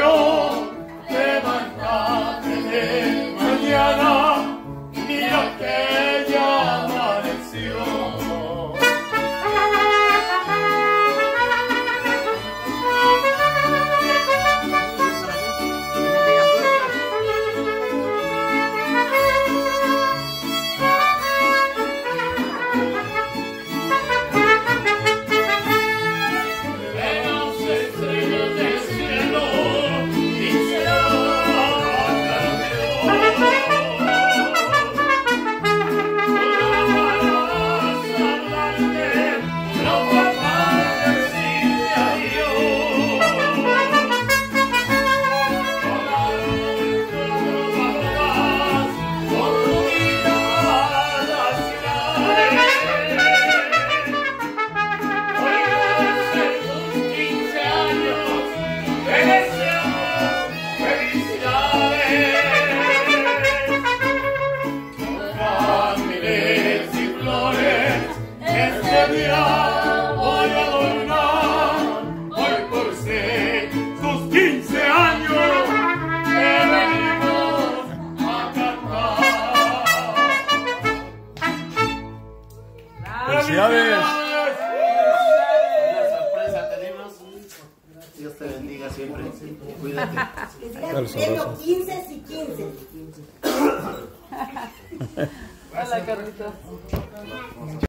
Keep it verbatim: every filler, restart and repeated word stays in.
Dios, levántate de mañana, mira que ya amaneció. Voy a adornar hoy por usted sus quince años que venimos a cantar. ¡Felicidades! Una sorpresa tenemos. Dios te bendiga siempre. Cuídate. Que sigan quince y quince. Hola, Carlito.